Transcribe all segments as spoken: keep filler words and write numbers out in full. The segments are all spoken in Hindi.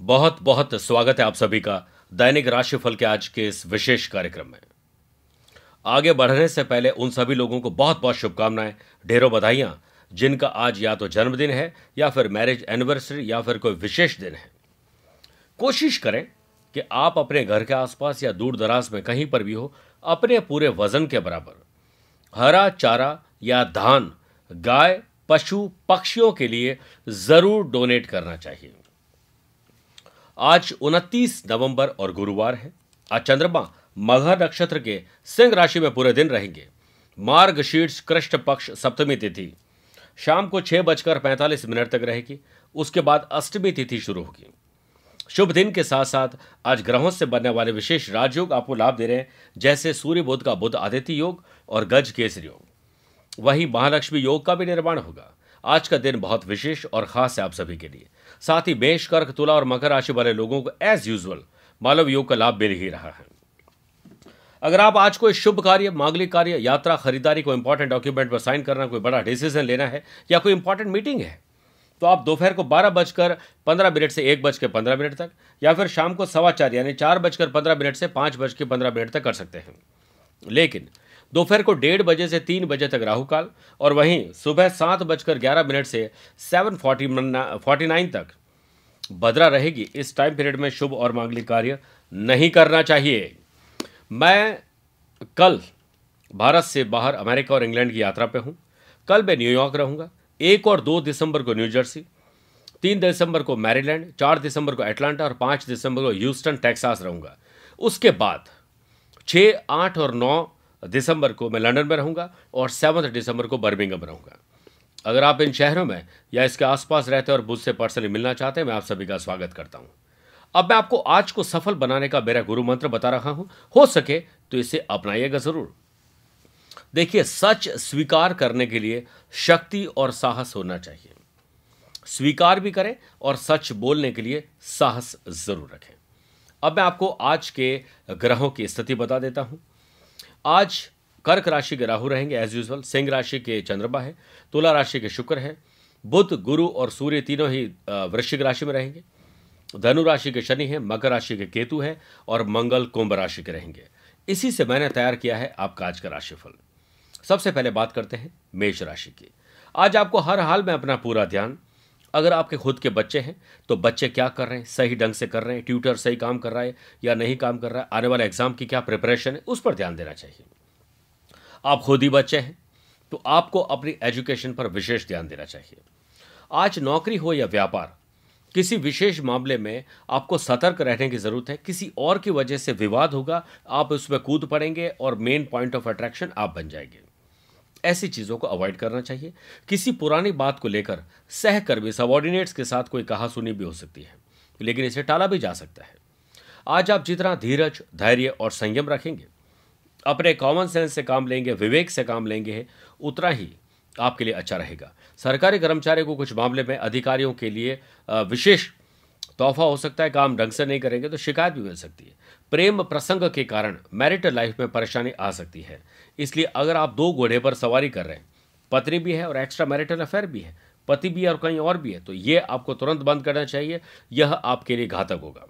बहुत बहुत स्वागत है आप सभी का दैनिक राशिफल के आज के इस विशेष कार्यक्रम में। आगे बढ़ने से पहले उन सभी लोगों को बहुत बहुत शुभकामनाएं, ढेरों बधाइयां, जिनका आज या तो जन्मदिन है या फिर मैरिज एनिवर्सरी या फिर कोई विशेष दिन है। कोशिश करें कि आप अपने घर के आसपास या दूर दराज में कहीं पर भी हो, अपने पूरे वजन के बराबर हरा चारा या धान गाय, पशु, पक्षियों के लिए जरूर डोनेट करना चाहिए। आज उनतीस नवंबर और गुरुवार है। आज चंद्रमा मघा नक्षत्र के सिंह राशि में पूरे दिन रहेंगे। मार्गशीर्ष कृष्ण पक्ष सप्तमी तिथि शाम को छह बजकर पैंतालीस मिनट तक रहेगी। उसके बाद अष्टमी तिथि शुरू होगी। शुभ दिन के साथ साथ आज ग्रहों से बनने वाले विशेष राजयोग आपको लाभ दे रहे हैं, जैसे सूर्य बुध का बुध आदित्य योग और गज केसरी योग। वहीं महालक्ष्मी योग का भी निर्माण होगा। आज का दिन बहुत विशेष और खास है आप सभी के लिए। साथ ही मेष, कर्क, तुला और मकर राशि वाले लोगों को एज यूजुअल मालव योग का लाभ मिल ही रहा है। अगर आप आज कोई शुभ कार्य, मांगलिक कार्य, यात्रा, खरीदारी, कोई इंपॉर्टेंट डॉक्यूमेंट पर साइन करना, कोई बड़ा डिसीजन लेना है या कोई इंपॉर्टेंट मीटिंग है, तो आप दोपहर को बारह बजकर पंद्रह मिनट से एक बज के पंद्रह मिनट तक या फिर शाम को सवा चार यानी चार बजकर पंद्रह मिनट से पाँच बज के पंद्रह मिनट तक कर सकते हैं। लेकिन दोपहर को डेढ़ बजे से तीन बजे तक राहु काल और वहीं सुबह सात बजकर ग्यारह मिनट से सेवन फोर्टी फोर्टी नाइन तक भद्रा रहेगी। इस टाइम पीरियड में शुभ और मांगलिक कार्य नहीं करना चाहिए। मैं कल भारत से बाहर अमेरिका और इंग्लैंड की यात्रा पे हूँ। कल मैं न्यूयॉर्क रहूँगा। एक और दो दिसंबर को न्यू जर्सी, तीन दिसंबर को मैरीलैंड, चार दिसंबर को एटलांटा और पाँच दिसंबर को ह्यूस्टन टेक्सास रहूँगा। उसके बाद छः, आठ और नौ दिसंबर को मैं लंदन में रहूँगा और सेवन्थ दिसंबर को बर्मिंघम में रहूँगा। अगर आप इन शहरों में या इसके आसपास रहते हैं और मुझसे पर्सनली मिलना चाहते हैं, मैं आप सभी का स्वागत करता हूँ। अब मैं आपको आज को सफल बनाने का मेरा गुरु मंत्र बता रहा हूँ। हो सके तो इसे अपनाइएगा जरूर। देखिए, सच स्वीकार करने के लिए शक्ति और साहस होना चाहिए। स्वीकार भी करें और सच बोलने के लिए साहस जरूर रखें। अब मैं आपको आज के ग्रहों की स्थिति बता देता हूं। आज कर्क राशि के राहु रहेंगे एज यूजुअल। सिंह राशि के चंद्रमा है। तुला राशि के शुक्र है। बुध, गुरु और सूर्य तीनों ही वृश्चिक राशि में रहेंगे। धनु राशि के शनि है। मकर राशि के केतु है और मंगल कुंभ राशि के रहेंगे। इसी से मैंने तैयार किया है आपका आज का राशिफल। सबसे पहले बात करते हैं मेष राशि की। आज आपको हर हाल में अपना पूरा ध्यान, अगर आपके खुद के बच्चे हैं तो बच्चे क्या कर रहे हैं, सही ढंग से कर रहे हैं, ट्यूटर सही काम कर रहा है या नहीं काम कर रहा है, आने वाले एग्जाम की क्या प्रिपरेशन है, उस पर ध्यान देना चाहिए। आप खुद ही बच्चे हैं तो आपको अपनी एजुकेशन पर विशेष ध्यान देना चाहिए। आज नौकरी हो या व्यापार, किसी विशेष मामले में आपको सतर्क रहने की जरूरत है। किसी और की वजह से विवाद होगा, आप उसमें कूद पड़ेंगे और मेन पॉइंट ऑफ अट्रैक्शन आप बन जाएंगे। ऐसी चीजों को अवॉइड करना चाहिए। किसी पुरानी बात को लेकर सहकर्मी, सबऑर्डिनेट्स के साथ कोई कहासुनी भी हो सकती है, लेकिन इसे टाला भी जा सकता है। आज आप जितना धीरज, धैर्य और संयम रखेंगे, अपने कॉमन सेंस से काम लेंगे, विवेक से काम लेंगे, उतना ही आपके लिए अच्छा रहेगा। सरकारी कर्मचारियों को कुछ मामले में अधिकारियों के लिए विशेष तोहफा हो सकता है। काम ढंग से नहीं करेंगे तो शिकायत भी मिल सकती है। प्रेम प्रसंग के कारण मैरिटल लाइफ में परेशानी आ सकती है। इसलिए अगर आप दो घोड़े पर सवारी कर रहे हैं, पत्नी भी है और एक्स्ट्रा मैरिटल अफेयर भी है, पति भी है और कहीं और भी है, तो ये आपको तुरंत बंद करना चाहिए। यह आपके लिए घातक होगा।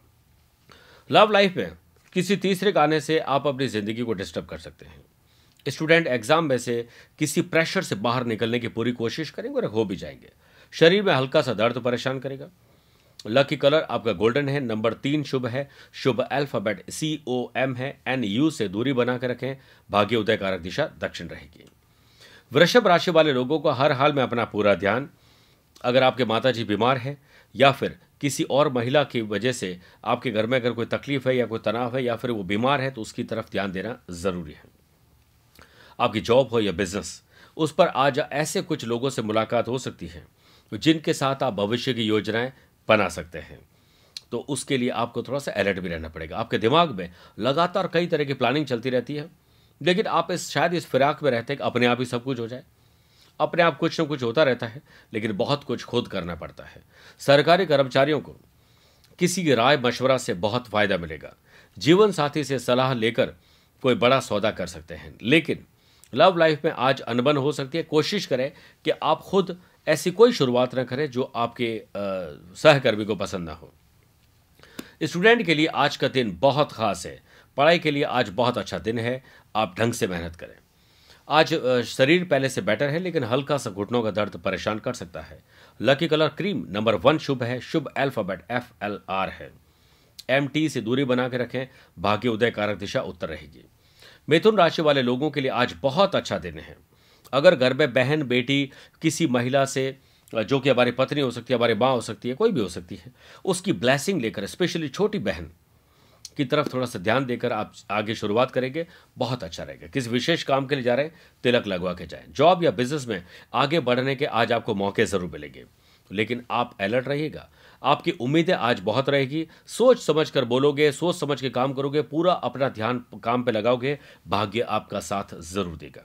लव लाइफ में किसी तीसरे के आने से आप अपनी जिंदगी को डिस्टर्ब कर सकते हैं। स्टूडेंट एग्जाम में से किसी प्रेशर से बाहर निकलने की पूरी कोशिश करेंगे और हो भी जाएंगे। शरीर में हल्का सा दर्द परेशान करेगा। लकी कलर आपका गोल्डन है। नंबर तीन शुभ है। शुभ अल्फाबेट सी ओ एम है। एन यू से दूरी बना कर रखें। भाग्य उदय कारक दिशा दक्षिण रहेगी। वृषभ राशि वाले लोगों को हर हाल में अपना पूरा ध्यान, अगर आपके माताजी बीमार है या फिर किसी और महिला की वजह से आपके घर में अगर कोई तकलीफ है या कोई तनाव है या फिर वो बीमार है, तो उसकी तरफ ध्यान देना जरूरी है। आपकी जॉब हो या बिजनेस, उस पर आज ऐसे कुछ लोगों से मुलाकात हो सकती है जिनके साथ आप भविष्य की योजनाएं बना सकते हैं। तो उसके लिए आपको थोड़ा सा अलर्ट भी रहना पड़ेगा। आपके दिमाग में लगातार कई तरह की प्लानिंग चलती रहती है, लेकिन आप इस शायद इस फिराक में रहते हैं कि अपने आप ही सब कुछ हो जाए। अपने आप कुछ न कुछ होता रहता है, लेकिन बहुत कुछ खुद करना पड़ता है। सरकारी कर्मचारियों को किसी की राय मशवरा से बहुत फायदा मिलेगा। जीवन साथी से सलाह लेकर कोई बड़ा सौदा कर सकते हैं। लेकिन लव लाइफ में आज अनबन हो सकती है। कोशिश करें कि आप खुद ऐसी कोई शुरुआत न करें जो आपके सहकर्मी को पसंद ना हो। स्टूडेंट के लिए आज का दिन बहुत खास है। पढ़ाई के लिए आज बहुत अच्छा दिन है। आप ढंग से मेहनत करें। आज अ, शरीर पहले से बेटर है, लेकिन हल्का सा घुटनों का दर्द परेशान कर सकता है। Lucky colour cream number one शुभ है। शुभ अल्फाबेट एफ एल आर है। एम टी से दूरी बना के रखें। भाग्य उदय कारक दिशा उत्तर रहेगी। मिथुन राशि वाले लोगों के लिए आज बहुत अच्छा दिन है। अगर घर में बहन बेटी किसी महिला से, जो कि हमारी पत्नी हो सकती है, हमारी माँ हो सकती है, कोई भी हो सकती है, उसकी ब्लेसिंग लेकर, स्पेशली छोटी बहन की तरफ थोड़ा सा ध्यान देकर आप आगे शुरुआत करेंगे, बहुत अच्छा रहेगा। किसी विशेष काम के लिए जा रहे हैं, तिलक लगवा के जाएं। जॉब या बिजनेस में आगे बढ़ने के आज आपको मौके जरूर मिलेंगे, लेकिन आप अलर्ट रहिएगा। आपकी उम्मीदें आज बहुत रहेगी। सोच समझ कर बोलोगे, सोच समझ के काम करोगे, पूरा अपना ध्यान काम पे लगाओगे, भाग्य आपका साथ जरूर देगा।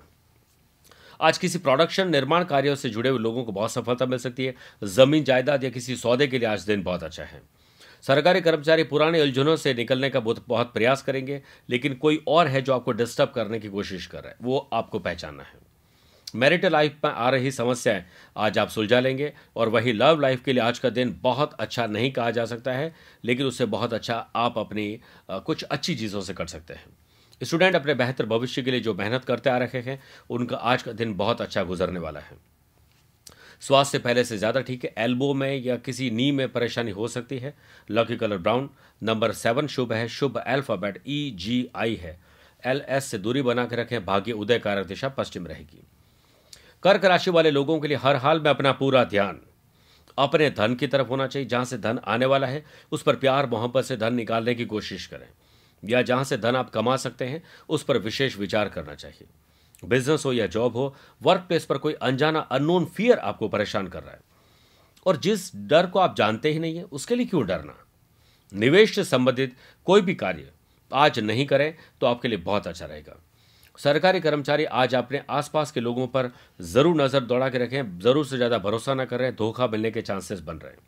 आज किसी प्रोडक्शन निर्माण कार्यों से जुड़े हुए लोगों को बहुत सफलता मिल सकती है। जमीन जायदाद या किसी सौदे के लिए आज दिन बहुत अच्छा है। सरकारी कर्मचारी पुराने उलझनों से निकलने का बहुत बहुत प्रयास करेंगे, लेकिन कोई और है जो आपको डिस्टर्ब करने की कोशिश कर रहा है, वो आपको पहचानना है। मैरिटल लाइफ में आ रही समस्याएं आज आप सुलझा लेंगे, और वही लव लाइफ के लिए आज का दिन बहुत अच्छा नहीं कहा जा सकता है, लेकिन उससे बहुत अच्छा आप अपनी अ, कुछ अच्छी चीज़ों से कर सकते हैं। स्टूडेंट अपने बेहतर भविष्य के लिए जो मेहनत करते आ रखे हैं, उनका आज का दिन बहुत अच्छा गुजरने वाला है। स्वास्थ्य पहले से ज़्यादा ठीक है। एल्बो में या किसी नी में परेशानी हो सकती है। Lucky colour brown number seven शुभ है। शुभ अल्फाबेट ई जी आई है। एल एस से दूरी बना के रखें। भाग्य उदय कारक दिशा पश्चिम रहेगी। कर्क राशि वाले लोगों के लिए हर हाल में अपना पूरा ध्यान अपने धन की तरफ होना चाहिए। जहां से धन आने वाला है, उस पर प्यार मोहब्बत से धन निकालने की कोशिश करें, या जहां से धन आप कमा सकते हैं उस पर विशेष विचार करना चाहिए। बिजनेस हो या जॉब हो, वर्क प्लेस पर कोई अनजाना अननोन फियर आपको परेशान कर रहा है, और जिस डर को आप जानते ही नहीं है, उसके लिए क्यों डरना। निवेश से संबंधित कोई भी कार्य आज नहीं करें तो आपके लिए बहुत अच्छा रहेगा। सरकारी कर्मचारी आज अपने आसपास के लोगों पर जरूर नजर दौड़ा के रखें। जरूर से ज्यादा भरोसा न करें, धोखा मिलने के चांसेस बन रहे हैं।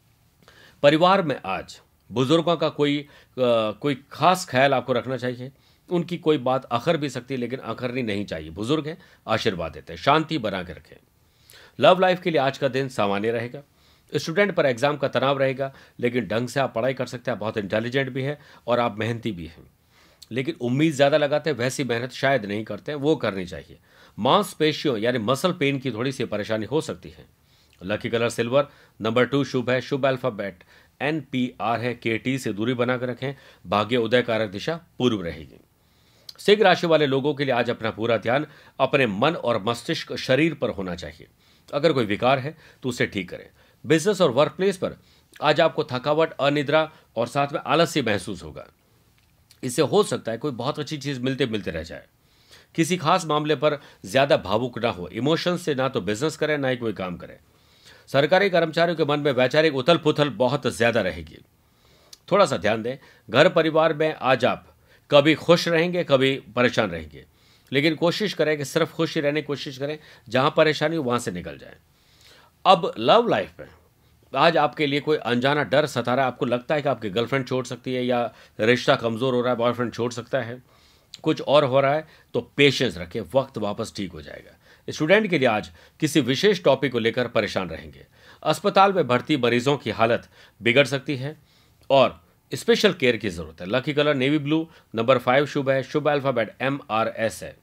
परिवार में आज बुजुर्गों का कोई आ, कोई खास ख्याल आपको रखना चाहिए। उनकी कोई बात अखर भी सकती है, लेकिन अखरनी नहीं चाहिए। बुजुर्ग हैं, आशीर्वाद देते हैं। शांति बना के रखें। लव लाइफ के लिए आज का दिन सामान्य रहेगा। स्टूडेंट पर एग्जाम का तनाव रहेगा, लेकिन ढंग से आप पढ़ाई कर सकते हैं। बहुत इंटेलिजेंट भी है और आप मेहनती भी हैं, लेकिन उम्मीद ज़्यादा लगाते हैं, वैसी मेहनत शायद नहीं करते हैं, वो करनी चाहिए। मांसपेशियों यानी मसल पेन की थोड़ी सी परेशानी हो सकती है। Lucky colour silver number two शुभ है। शुभ अल्फाबेट एन पी आर है। के टी से दूरी बनाकर रखें। भाग्य उदय कारक दिशा पूर्व रहेगी। सिंह राशि वाले लोगों के लिए आज अपना पूरा ध्यान अपने मन और मस्तिष्क शरीर पर होना चाहिए। अगर कोई विकार है तो उसे ठीक करें। बिजनेस और वर्क प्लेस पर आज आपको थकावट, अनिद्रा और साथ में आलस्य महसूस होगा। इससे हो सकता है कोई बहुत अच्छी चीज मिलते मिलते रह जाए। किसी खास मामले पर ज्यादा भावुक ना हो। इमोशंस से ना तो बिजनेस करें, ना ही कोई काम करें। सरकारी कर्मचारियों के मन में वैचारिक उथल पुथल बहुत ज्यादा रहेगी। थोड़ा सा ध्यान दें। घर परिवार में आज आप कभी खुश रहेंगे, कभी परेशान रहेंगे, लेकिन कोशिश करें कि सिर्फ खुश ही रहने की कोशिश करें। जहां परेशानी हो वहां से निकल जाए। अब लव लाइफ में आज आपके लिए कोई अनजाना डर सता रहा है। आपको लगता है कि आपकी गर्लफ्रेंड छोड़ सकती है, या रिश्ता कमजोर हो रहा है, बॉयफ्रेंड छोड़ सकता है, कुछ और हो रहा है, तो पेशेंस रखें, वक्त वापस ठीक हो जाएगा। स्टूडेंट के लिए आज किसी विशेष टॉपिक को लेकर परेशान रहेंगे। अस्पताल में भर्ती मरीजों की हालत बिगड़ सकती है और स्पेशल केयर की जरूरत है। Lucky colour navy blue number five शुभ है। शुभ अल्फाबेट एम आर एस है।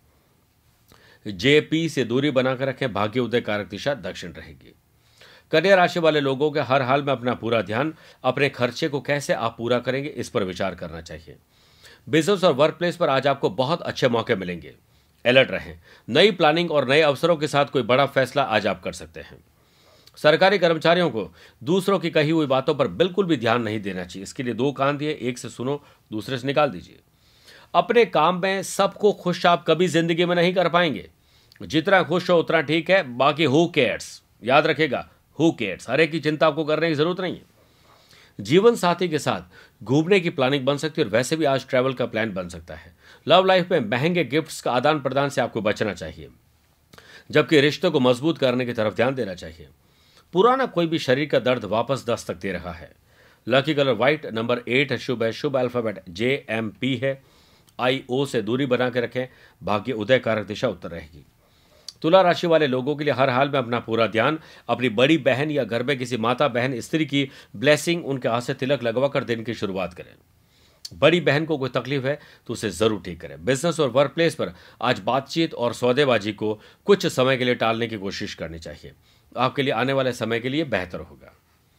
जे पी से दूरी बनाकर रखें। भाग्य उदय कारक दिशा दक्षिण रहेगी। कन्या राशि वाले लोगों के हर हाल में अपना पूरा ध्यान अपने खर्चे को कैसे आप पूरा करेंगे, इस पर विचार करना चाहिए। बिजनेस और वर्क प्लेस पर आज आपको बहुत अच्छे मौके मिलेंगे। अलर्ट रहें। नई प्लानिंग और नए अवसरों के साथ कोई बड़ा फैसला आज आप कर सकते हैं। सरकारी कर्मचारियों को दूसरों की कही हुई बातों पर बिल्कुल भी ध्यान नहीं देना चाहिए। इसके लिए दो कान दिए, एक से सुनो, दूसरे से निकाल दीजिए। अपने काम में सबको खुश आप कभी जिंदगी में नहीं कर पाएंगे। जितना खुश हो उतना ठीक है, बाकी हु केयर्स, याद रखेगा, हु केयर्स। हर एक की चिंता आपको करने की जरूरत नहीं है। जीवन साथी के साथ घूमने की प्लानिंग बन सकती है, और वैसे भी आज ट्रैवल का प्लान बन सकता है। लव लाइफ में महंगे गिफ्ट्स का आदान प्रदान से आपको बचना चाहिए, जबकि रिश्तों को मजबूत करने की तरफ ध्यान देना चाहिए। पुराना कोई भी शरीर का दर्द वापस दस्तक दे रहा है। Lucky colour white number eight है। शुभ है। शुभ अल्फाबेट जे एम पी है। आई ओ से दूरी बना के रखें। भाग्य उदय कारक दिशा उत्तर रहेगी। तुला राशि वाले लोगों के लिए हर हाल में अपना पूरा ध्यान अपनी बड़ी बहन या घर में किसी माता बहन स्त्री की ब्लेसिंग, उनके हाथ से तिलक लगवाकर दिन की शुरुआत करें। बड़ी बहन को कोई तकलीफ है तो उसे जरूर ठीक करें। बिजनेस और वर्क प्लेस पर आज बातचीत और सौदेबाजी को कुछ समय के लिए टालने की कोशिश करनी चाहिए। आपके लिए आने वाले समय के लिए बेहतर होगा।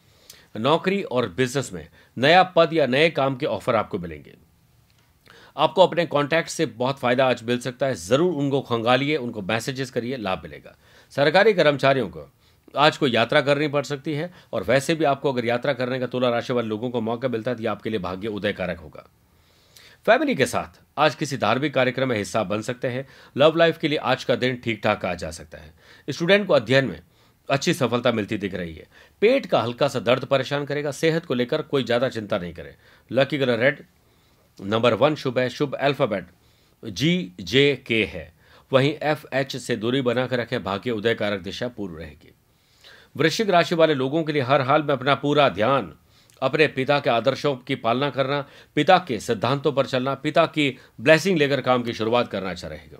नौकरी और बिजनेस में नया पद या नए काम के ऑफर आपको मिलेंगे। आपको अपने कॉन्टैक्ट से बहुत फायदा आज मिल सकता है। जरूर उनको खंगालिए, उनको मैसेजेस करिए, लाभ मिलेगा। सरकारी कर्मचारियों को आज कोई यात्रा करनी पड़ सकती है और वैसे भी आपको अगर यात्रा करने का तुला राशि वाले लोगों को मौका मिलता है तो ये आपके लिए भाग्य उदयकारक होगा। फैमिली के साथ आज किसी धार्मिक कार्यक्रम में हिस्सा बन सकते हैं। लव लाइफ के लिए आज का दिन ठीक ठाक कहा जा सकता है। स्टूडेंट को अध्ययन में अच्छी सफलता मिलती दिख रही है। पेट का हल्का सा दर्द परेशान करेगा। सेहत को लेकर कोई ज्यादा चिंता नहीं करें। Lucky colour red, number one शुभ है। शुभ अल्फाबेट जी जे के है। वहीं एफ एच से दूरी बनाकर रखें। भाग्य उदयकारक दिशा पूर्व रहेगी। वृश्चिक राशि वाले लोगों के लिए हर हाल में अपना पूरा ध्यान अपने पिता के आदर्शों की पालना करना, पिता के सिद्धांतों पर चलना, पिता की ब्लेसिंग लेकर काम की शुरुआत करना अच्छा रहेगा।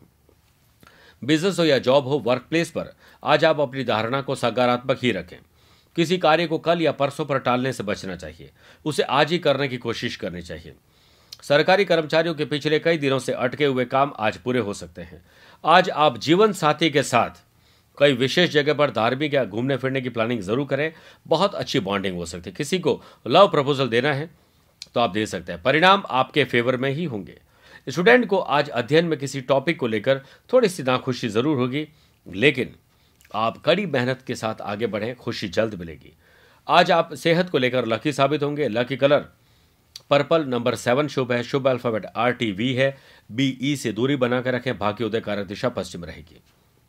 बिजनेस हो या जॉब हो, वर्क प्लेस पर आज आप अपनी धारणा को सकारात्मक ही रखें। किसी कार्य को कल या परसों पर टालने से बचना चाहिए, उसे आज ही करने की कोशिश करनी चाहिए। सरकारी कर्मचारियों के पिछले कई दिनों से अटके हुए काम आज पूरे हो सकते हैं। आज आप जीवन साथी के साथ कई विशेष जगह पर धार्मिक या घूमने फिरने की प्लानिंग जरूर करें। बहुत अच्छी बॉन्डिंग हो सकती है। किसी को लव प्रपोजल देना है तो आप दे सकते हैं। परिणाम आपके फेवर में ही होंगे। स्टूडेंट को आज अध्ययन में किसी टॉपिक को लेकर थोड़ी सी नाखुशी जरूर होगी, लेकिन आप कड़ी मेहनत के साथ आगे बढ़ें, खुशी जल्द मिलेगी। आज आप सेहत को लेकर लकी साबित होंगे। Lucky colour purple, number seven शुभ है। शुभ अल्फाबेट आर टी वी है। बी ई से दूरी बनाकर रखें। भाग्य उदयकारक दिशा पश्चिम रहेगी।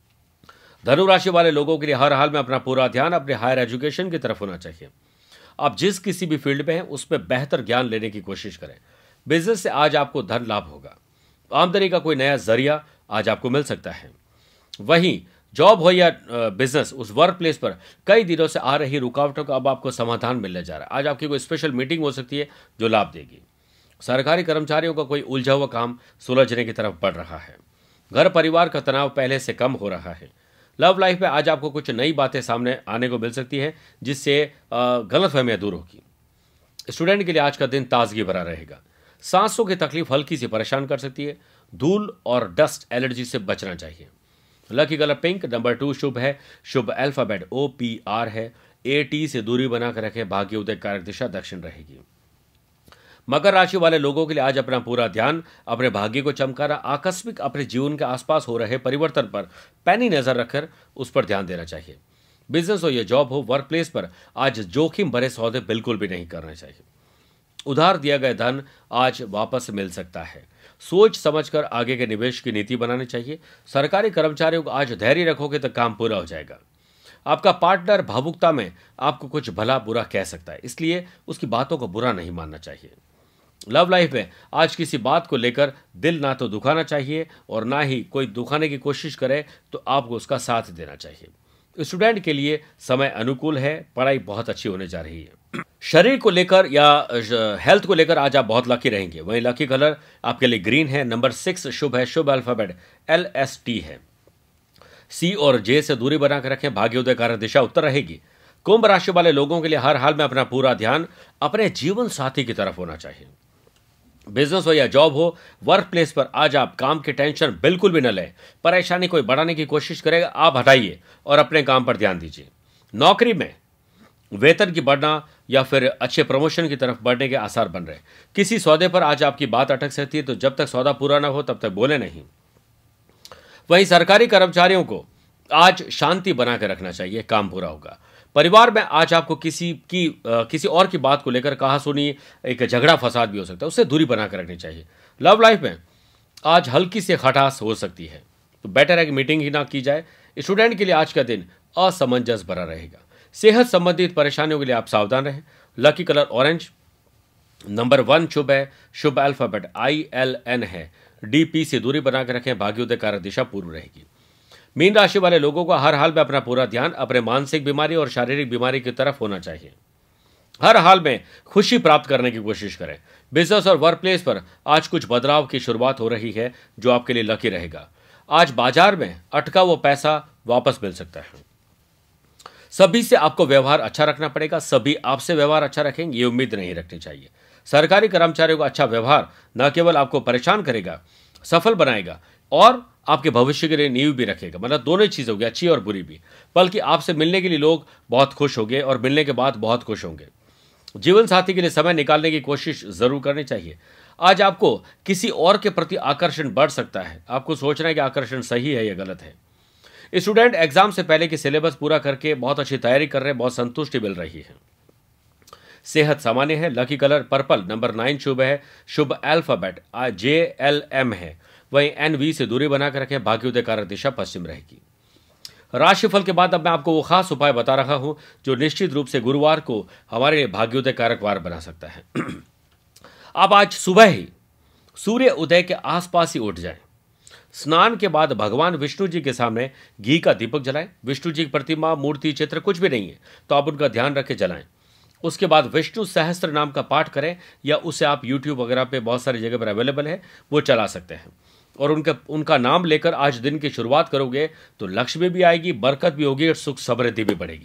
धनु राशि वाले लोगों के लिए हर हाल में अपना पूरा ध्यान अपने हायर एजुकेशन की तरफ होना चाहिए। आप जिस किसी भी फील्ड में हैं उसमें बेहतर ज्ञान लेने की कोशिश करें। बिजनेस से आज आपको धन लाभ होगा। आमदनी का कोई नया जरिया आज आपको मिल सकता है। वहीं जॉब हो या बिजनेस, उस वर्क प्लेस पर कई दिनों से आ रही रुकावटों का अब आपको समाधान मिलने जा रहा है। आज आपकी कोई स्पेशल मीटिंग हो सकती है जो लाभ देगी। सरकारी कर्मचारियों का कोई उलझा हुआ काम सुलझने की तरफ बढ़ रहा है। घर परिवार का तनाव पहले से कम हो रहा है। लव लाइफ में आज आपको कुछ नई बातें सामने आने को मिल सकती है जिससे गलतफहमियां दूर होगी। स्टूडेंट के लिए आज का दिन ताजगी भरा रहेगा। सांसों की तकलीफ हल्की सी परेशान कर सकती है। धूल और डस्ट एलर्जी से बचना चाहिए। Lucky colour pink, number two शुभ है। शुभ अल्फाबेट ओ पी आर है। ए टी से दूरी बनाकर रखें। भाग्य उदयकारक दिशा दक्षिण रहेगी। मकर राशि वाले लोगों के लिए आज अपना पूरा ध्यान अपने भाग्य को चमकाना, आकस्मिक अपने जीवन के आसपास हो रहे परिवर्तन पर पैनी नजर रखकर उस पर ध्यान देना चाहिए। बिजनेस हो या जॉब हो, वर्क प्लेस पर आज जोखिम भरे सौदे बिल्कुल भी नहीं करने चाहिए। उधार दिया गया धन आज वापस मिल सकता है। सोच समझकर आगे के निवेश की नीति बनानी चाहिए। सरकारी कर्मचारियों को आज धैर्य रखोगे तो काम पूरा हो जाएगा। आपका पार्टनर भावुकता में आपको कुछ भला बुरा कह सकता है, इसलिए उसकी बातों को बुरा नहीं मानना चाहिए। लव लाइफ में आज किसी बात को लेकर दिल ना तो दुखाना चाहिए और ना ही कोई दुखाने की कोशिश करे तो आपको उसका साथ देना चाहिए। स्टूडेंट के लिए समय अनुकूल है। पढ़ाई बहुत अच्छी होने जा रही है। शरीर को लेकर या हेल्थ को लेकर आज आप बहुत लकी रहेंगे। वहीं लकी कलर आपके लिए ग्रीन है। नंबर सिक्स शुभ है। शुभ अल्फाबेट एल एस टी है। सी और जे से दूरी बनाकर रखें। भाग्य उदयकारक दिशा उत्तर रहेगी। कुंभ राशि वाले लोगों के लिए हर हाल में अपना पूरा ध्यान अपने जीवन साथी की तरफ होना चाहिए। बिजनेस हो या जॉब हो, वर्क प्लेस पर आज आप काम की टेंशन बिल्कुल भी न लें। परेशानी कोई बढ़ाने की कोशिश करेगा, आप हटाइए और अपने काम पर ध्यान दीजिए। नौकरी में वेतन की बढ़ना या फिर अच्छे प्रमोशन की तरफ बढ़ने के आसार बन रहे। किसी सौदे पर आज आपकी बात अटक सकती है, तो जब तक सौदा पूरा ना हो तब तक बोले नहीं। वहीं सरकारी कर्मचारियों को आज शांति बनाकर रखना चाहिए, काम पूरा होगा। परिवार में आज आपको किसी की आ, किसी और की बात को लेकर कहा सुनी एक झगड़ा फसाद भी हो सकता है, उससे दूरी बनाकर रखनी चाहिए। लव लाइफ में आज हल्की से खटास हो सकती है, तो बेटर है कि मीटिंग ही ना की जाए। स्टूडेंट के लिए आज का दिन असमंजस भरा रहेगा। सेहत संबंधित परेशानियों के लिए आप सावधान रहें। Lucky colour orange, number one शुभ है। शुभ अल्फाबेट आई एल एन है। डी पी से दूरी बनाकर रखें। भाग्य उदयकारक दिशा पूर्व रहेगी। मीन राशि वाले लोगों को हर हाल में अपना पूरा ध्यान अपने मानसिक बीमारी और शारीरिक बीमारी की तरफ होना चाहिए। हर हाल में खुशी प्राप्त करने की कोशिश करें। बिजनेस और वर्क प्लेस पर आज कुछ बदलाव की शुरुआत हो रही है जो आपके लिए लकी रहेगा। आज बाजार में अटका वो पैसा वापस मिल सकता है। सभी से आपको व्यवहार अच्छा रखना पड़ेगा, सभी आपसे व्यवहार अच्छा रखेंगे ये उम्मीद नहीं रखनी चाहिए। सरकारी कर्मचारियों का अच्छा व्यवहार न केवल आपको परेशान करेगा, सफल बनाएगा और आपके भविष्य के लिए नींव भी रखेगा। मतलब दोनों चीज़ होगी, अच्छी और बुरी भी। बल्कि आपसे मिलने के लिए लोग बहुत खुश होंगे और मिलने के बाद बहुत खुश होंगे। जीवन साथी के लिए समय निकालने की कोशिश जरूर करनी चाहिए। आज आपको किसी और के प्रति आकर्षण बढ़ सकता है। आपको सोचना है कि आकर्षण सही है या गलत है। स्टूडेंट एग्जाम से पहले की सिलेबस पूरा करके बहुत अच्छी तैयारी कर रहे हैं, बहुत संतुष्टि मिल रही है। सेहत सामान्य है। Lucky colour purple, number nine शुभ है। शुभ अल्फाबेट जे एल एम है। वहीं एन वी से दूरी बनाकर रखें। भाग्योदय कारक दिशा पश्चिम रहेगी। राशिफल के बाद अब मैं आपको वो खास उपाय बता रहा हूं जो निश्चित रूप से गुरुवार को हमारे लिए भाग्योदय कारक वार बना सकता है। आप आज सुबह ही सूर्य उदय के आसपास ही उठ जाएं। स्नान के बाद भगवान विष्णु जी के सामने घी का दीपक जलाएं। विष्णु जी की प्रतिमा, मूर्ति, चित्र कुछ भी नहीं है तो आप उनका ध्यान रख के जलाएं। उसके बाद विष्णु सहस्त्र नाम का पाठ करें या उसे आप यूट्यूब वगैरह पे बहुत सारी जगह पर अवेलेबल है, वो चला सकते हैं। और उनका उनका नाम लेकर आज दिन की शुरुआत करोगे तो लक्ष्मी भी आएगी, बरकत भी होगी और सुख समृद्धि भी बढ़ेगी।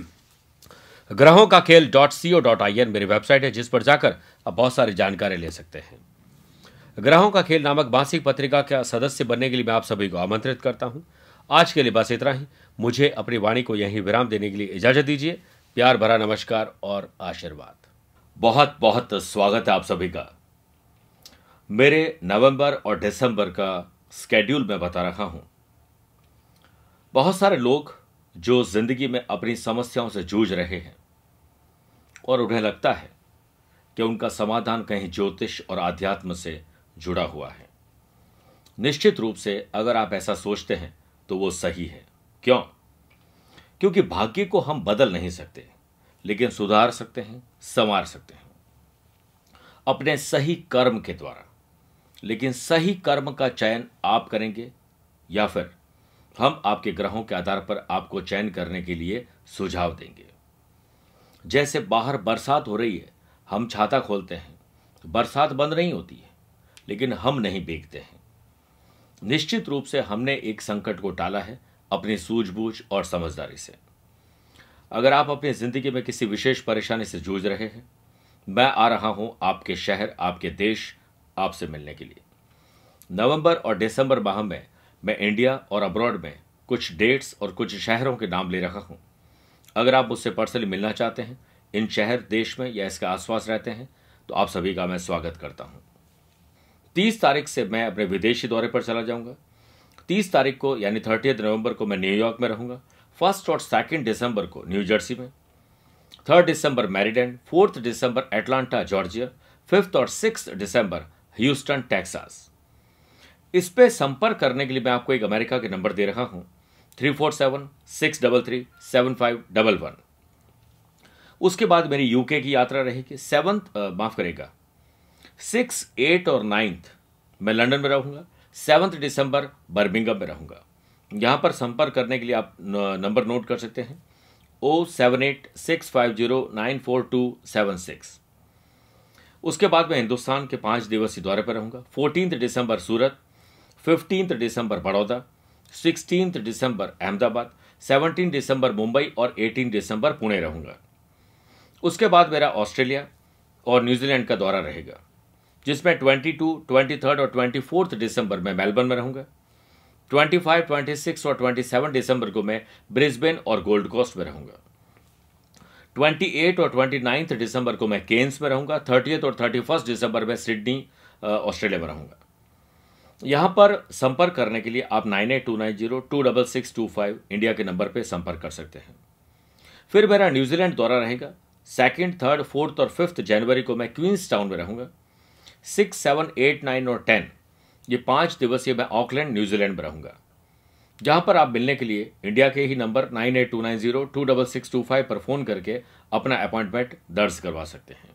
ग्रहों का खेल dot C O dot I N मेरी वेबसाइट है, जिस पर जाकर आप बहुत सारी जानकारी ले सकते हैं। ग्रहों का खेल नामक मासिक पत्रिका का सदस्य बनने के लिए मैं आप सभी को आमंत्रित करता हूं। आज के लिए बस इतना ही। मुझे अपनी वाणी को यहीं विराम देने के लिए इजाजत दीजिए। प्यार भरा नमस्कार और आशीर्वाद। बहुत बहुत स्वागत है आप सभी का। मेरे नवंबर और दिसंबर का स्केड्यूल मैं बता रहा हूं। बहुत सारे लोग जो जिंदगी में अपनी समस्याओं से जूझ रहे हैं और उन्हें लगता है कि उनका समाधान कहीं ज्योतिष और आध्यात्म से जुड़ा हुआ है। निश्चित रूप से अगर आप ऐसा सोचते हैं तो वो सही है। क्यों? क्योंकि भाग्य को हम बदल नहीं सकते, लेकिन सुधार सकते हैं, संवार सकते हैं अपने सही कर्म के द्वारा। लेकिन सही कर्म का चयन आप करेंगे या फिर हम आपके ग्रहों के आधार पर आपको चयन करने के लिए सुझाव देंगे। जैसे बाहर बरसात हो रही है, हम छाता खोलते हैं, बरसात बंद नहीं होती है, लेकिन हम नहीं भीगते हैं। निश्चित रूप से हमने एक संकट को टाला है अपनी सूझबूझ और समझदारी से। अगर आप अपनी जिंदगी में किसी विशेष परेशानी से जूझ रहे हैं, मैं आ रहा हूं आपके शहर, आपके देश, आपसे मिलने के लिए। नवंबर और दिसंबर माह में मैं इंडिया और अब्रॉड में कुछ डेट्स और कुछ शहरों के नाम ले रहा हूं। अगर आप मुझसे पर्सनली मिलना चाहते हैं, इन शहर, देश में या इसके आसपास रहते हैं, तो आप सभी का मैं स्वागत करता हूं। तीस तारीख से मैं अपने विदेशी दौरे पर चला जाऊंगा। तीस तारीख को यानी थर्टियथ नवंबर को मैं न्यूयॉर्क में रहूंगा। फर्स्ट और सेकेंड दिसंबर को न्यू जर्सी में, थर्ड दिसंबर मैरीलैंड, फोर्थ दिसंबर एटलांटा जॉर्जिया, फिफ्थ और सिक्स दिसंबर ह्यूस्टन टेक्सास। इस पे संपर्क करने के लिए मैं आपको एक अमेरिका के नंबर दे रहा हूं, three four seven six double three seven five double one. उसके बाद मेरी यूके की यात्रा रहेगी। सेवंथ माफ करेगा सिक्स एट और नाइन्थ मैं लंदन में रहूंगा। सेवंथ दिसंबर बर्मिंघम में रहूंगा। यहां पर संपर्क करने के लिए आप नंबर नोट कर सकते हैं, O seven eight six five zero nine four two seven six. उसके बाद मैं हिंदुस्तान के पांच दिवसीय दौरे पर रहूंगा। फोर्टीन्थ दिसंबर सूरत, फिफ्टीन्थ दिसंबर बड़ौदा, सिक्सटीन्थ दिसंबर अहमदाबाद, सेवनटीन दिसंबर मुंबई और एटीन दिसंबर पुणे रहूंगा। उसके बाद मेरा ऑस्ट्रेलिया और न्यूजीलैंड का दौरा रहेगा, जिसमें ट्वेंटी टू, ट्वेंटी थर्ड और ट्वेंटी फोर्थ दिसंबर में मेलबर्न में रहूंगा। ट्वेंटी फाइव, ट्वेंटी सिक्स और ट्वेंटी सेवन दिसंबर को मैं ब्रिस्बेन और गोल्ड कोस्ट में रहूंगा। ट्वेंटी एट और ट्वेंटी नाइन्थ दिसंबर को मैं केन्स में रहूंगा। थर्टियथ और थर्टी फर्स्ट दिसंबर में सिडनी ऑस्ट्रेलिया में रहूंगा। यहां पर संपर्क करने के लिए आप nine eight two nine zero two double six two five India के नंबर पर संपर्क कर सकते हैं। फिर मेरा न्यूजीलैंड दौरा रहेगा। सेकेंड, थर्ड, फोर्थ और फिफ्थ जनवरी को मैं क्वींस टाउन में रहूंगा। सिक्स, सेवन, एट, नाइन और टेन ये पांच दिवसीय मैं ऑकलैंड न्यूजीलैंड में रहूंगा, जहां पर आप मिलने के लिए इंडिया के ही number nine eight two nine zero two double six two five पर फोन करके अपना अपॉइंटमेंट दर्ज करवा सकते हैं।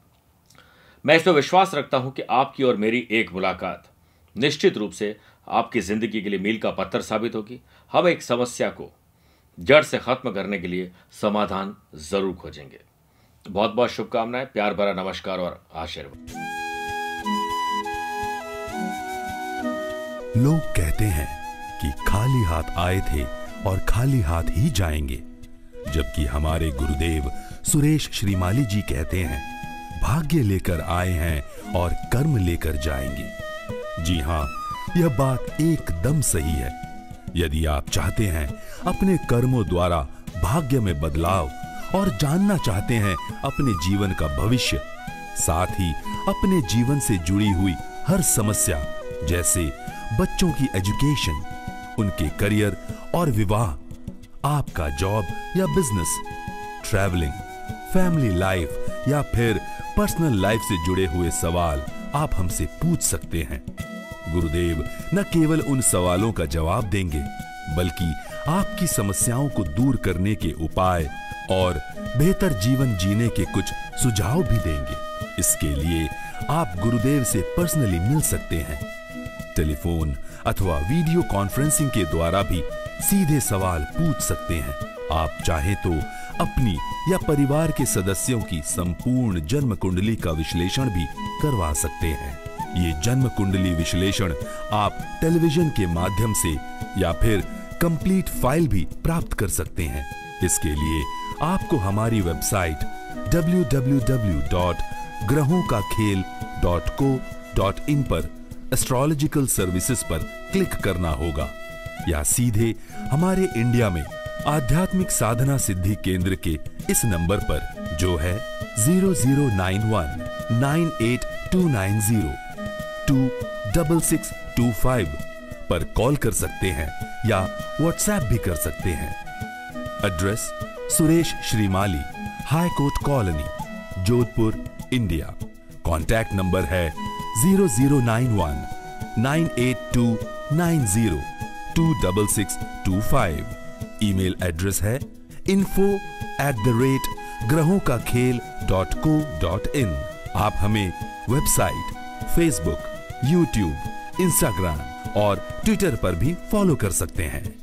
मैं इस पर विश्वास रखता हूं कि आपकी और मेरी एक मुलाकात निश्चित रूप से आपकी जिंदगी के लिए मील का पत्थर साबित होगी। हम एक समस्या को जड़ से खत्म करने के लिए समाधान जरूर खोजेंगे। बहुत बहुत शुभकामनाएं, प्यार भरा नमस्कार और आशीर्वाद। लोग कहते हैं कि खाली हाथ आए थे और खाली हाथ ही जाएंगे, जबकि हमारे गुरुदेव सुरेश श्रीमाली जी कहते हैं, भाग्य लेकर आए हैं और कर्म लेकर जाएंगे। जी हां, यह बात एकदम सही है। यदि आप चाहते हैं अपने कर्मों द्वारा भाग्य में बदलाव और जानना चाहते हैं अपने जीवन का भविष्य, साथ ही अपने जीवन से जुड़ी हुई हर समस्या, जैसे बच्चों की एजुकेशन, उनके करियर और विवाह, आपका जॉब या बिजनेस, ट्रैवलिंग, फैमिली लाइफ या फिर पर्सनल लाइफ से जुड़े हुए सवाल आप हमसे पूछ सकते हैं। गुरुदेव न केवल उन सवालों का जवाब देंगे, बल्कि आपकी समस्याओं को दूर करने के उपाय और बेहतर जीवन जीने के कुछ सुझाव भी देंगे। इसके लिए आप गुरुदेव से पर्सनली मिल सकते हैं। टेलीफोन अथवा वीडियो कॉन्फ्रेंसिंग के द्वारा भी सीधे सवाल पूछ सकते हैं। आप चाहे तो अपनी या परिवार के सदस्यों की संपूर्ण जन्म कुंडली का विश्लेषण भी करवा सकते हैं। ये जन्म कुंडली विश्लेषण आप टेलीविजन के माध्यम से या फिर कंप्लीट फाइल भी प्राप्त कर सकते हैं। इसके लिए आपको हमारी website W W W dot ग्रहों का खेल डॉट को डॉट इन पर एस्ट्रोलॉजिकल सर्विसेज पर क्लिक करना होगा, या सीधे हमारे इंडिया में आध्यात्मिक साधना सिद्धि केंद्र के इस नंबर पर, जो है zero zero nine one nine eight two nine zero two double six two five पर कॉल कर सकते हैं या व्हाट्सएप भी कर सकते हैं। Address Suresh Shrimali, high court colony, Jodhpur, India. Contact number है zero zero nine one nine eight two nine zero two double six two five. Email address है इन्फो एट द रेट ग्रहों का खेल डॉट को डॉट इन। आप हमें वेबसाइट, फेसबुक, यूट्यूब, इंस्टाग्राम और ट्विटर पर भी फॉलो कर सकते हैं।